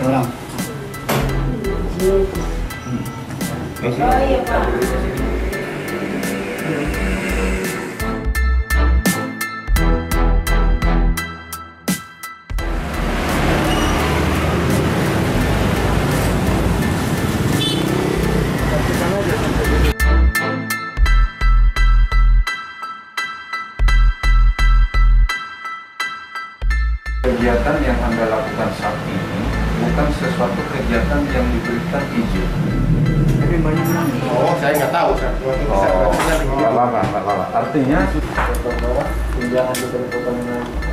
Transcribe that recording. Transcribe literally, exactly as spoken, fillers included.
orang. Oh iya Pak. Kegiatan yang Anda lakukan saat ini bukan sesuatu kegiatan yang diberikan izin. Oh, saya nggak tahu, Sir. Oh, nggak apa-apa, nggak apa-apa. Artinya Tunjangan diberi potongan